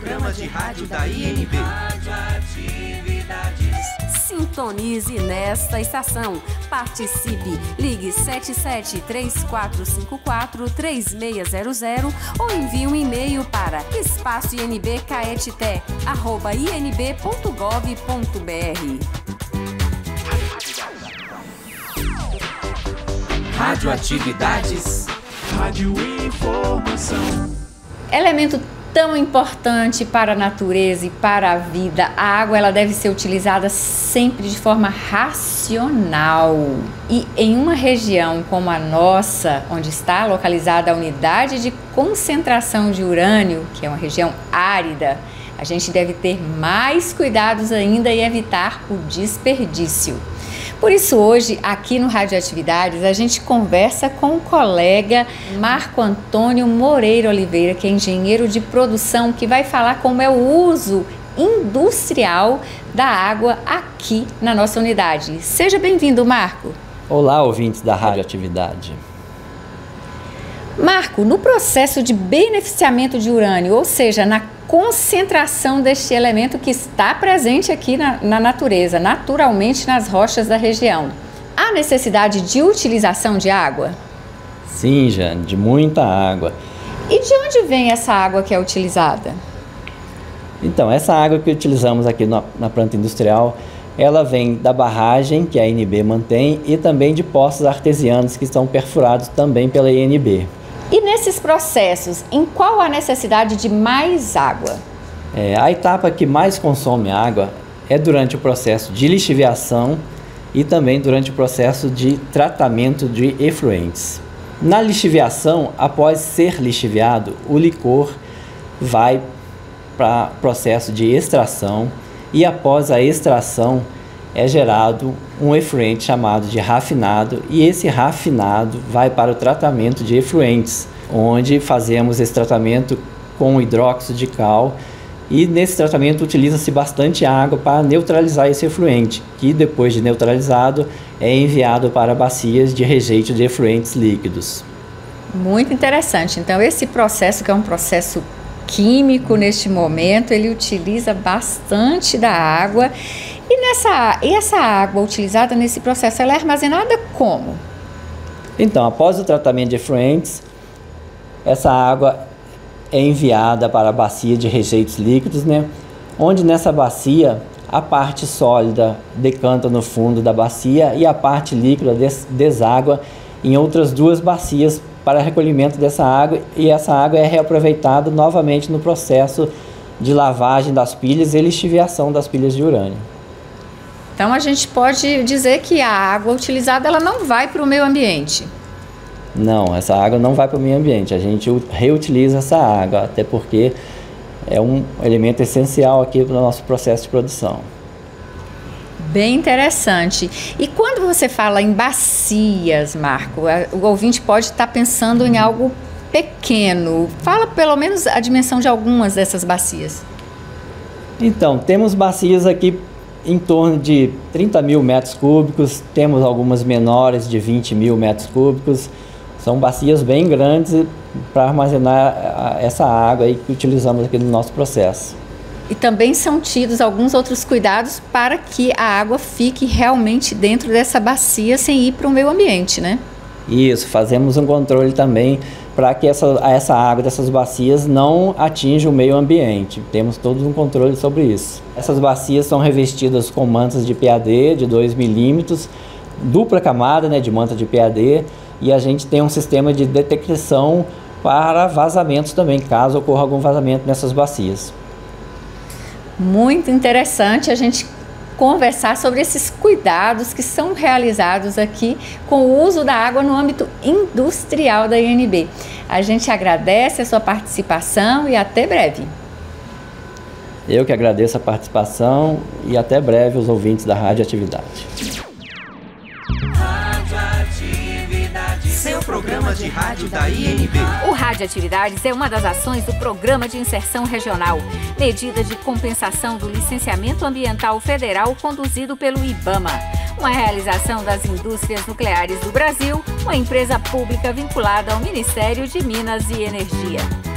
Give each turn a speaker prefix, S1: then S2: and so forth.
S1: programa de rádio da INB.
S2: Sintonize nesta estação. Participe. Ligue 77-3454-3600 ou envie um e-mail para espaçoinbcaetité@inb.gov.br.
S1: Radioatividades. Rádio Informação.
S3: Elemento tão importante para a natureza e para a vida, a água ela deve ser utilizada sempre de forma racional. E em uma região como a nossa, onde está localizada a unidade de concentração de urânio, que é uma região árida, a gente deve ter mais cuidados ainda e evitar o desperdício. Por isso hoje, aqui no Radioatividades, a gente conversa com o colega Marco Antônio Moreira Oliveira, que é engenheiro de produção, que vai falar como é o uso industrial da água aqui na nossa unidade. Seja bem-vindo, Marco.
S4: Olá, ouvintes da Radioatividade.
S3: Marco, no processo de beneficiamento de urânio, ou seja, na concentração deste elemento que está presente aqui na natureza, naturalmente nas rochas da região, há necessidade de utilização de água?
S4: Sim, Jane, de muita água.
S3: E de onde vem essa água que é utilizada?
S4: Então, essa água que utilizamos aqui na planta industrial, ela vem da barragem que a INB mantém e também de poços artesianos que estão perfurados também pela INB.
S3: E nesses processos, em qual a necessidade de mais água?
S4: A etapa que mais consome água é durante o processo de lixiviação e também durante o processo de tratamento de efluentes. Na lixiviação, após ser lixiviado, o licor vai para o processo de extração e após a extração é gerado um efluente chamado de rafinado e esse rafinado vai para o tratamento de efluentes, onde fazemos esse tratamento com hidróxido de cal e nesse tratamento utiliza-se bastante água para neutralizar esse efluente, que depois de neutralizado é enviado para bacias de rejeito de efluentes líquidos.
S3: Muito interessante. Então esse processo, que é um processo químico neste momento, ele utiliza bastante da água. E essa água utilizada nesse processo, ela é armazenada como?
S4: Então, após o tratamento de efluentes, essa água é enviada para a bacia de rejeitos líquidos, onde nessa bacia a parte sólida decanta no fundo da bacia e a parte líquida deságua em outras duas bacias para recolhimento dessa água, e essa água é reaproveitada novamente no processo de lavagem das pilhas e lixiviação das pilhas de urânio.
S3: Então a gente pode dizer que a água utilizada ela não vai para o meio ambiente?
S4: Não, essa água não vai para o meio ambiente, a gente reutiliza essa água, até porque é um elemento essencial aqui para o nosso processo de produção.
S3: Bem interessante. E quando você fala em bacias, Marco, o ouvinte pode estar pensando em algo pequeno. Fala pelo menos a dimensão de algumas dessas bacias.
S4: Então, temos bacias aqui em torno de 30 mil metros cúbicos, temos algumas menores de 20 mil metros cúbicos. São bacias bem grandes para armazenar essa água aí que utilizamos aqui no nosso processo.
S3: E também são tidos alguns outros cuidados para que a água fique realmente dentro dessa bacia sem ir para o meio ambiente, né?
S4: Isso, fazemos um controle também para que essa água dessas bacias não atinja o meio ambiente. Temos todo um controle sobre isso. Essas bacias são revestidas com mantas de PAD de 2 milímetros, dupla camada de manta de PAD, e a gente tem um sistema de detecção para vazamentos também, caso ocorra algum vazamento nessas bacias.
S3: Muito interessante a gente conversar sobre esses cuidados que são realizados aqui com o uso da água no âmbito industrial da INB. A gente agradece a sua participação e até breve.
S4: Eu que agradeço a participação e até breve os ouvintes da Radioatividade.
S1: Seu programa de rádio da INB.
S2: O Radioatividades é uma das ações do Programa de Inserção Regional, medida de compensação do licenciamento ambiental federal conduzido pelo IBAMA, uma realização das Indústrias Nucleares do Brasil, uma empresa pública vinculada ao Ministério de Minas e Energia.